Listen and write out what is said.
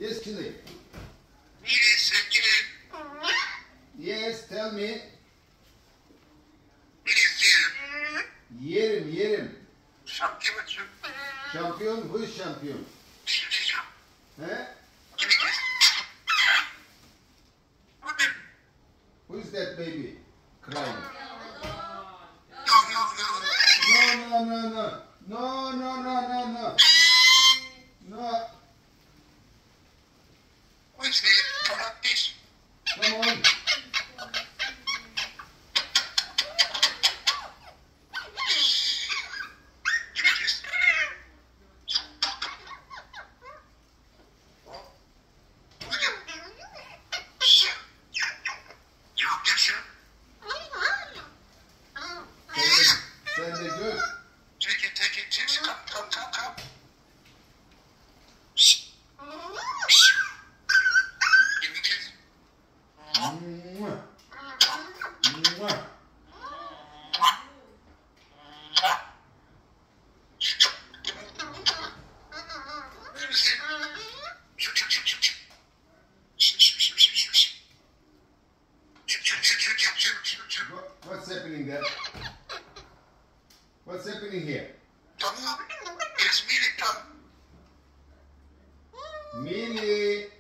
Yes, Chile. Yes, Yes, tell me. yes, Yerim. Şampiyon. Champion? Who is champion? Eh? Who is that baby crying? No, no, no, no. No, no, no, no, no. No. Come on. Send it good. Take it. Come. Give me a kiss. Mwah. Mwah. What's happening there? What's happening here? It's me, Mini.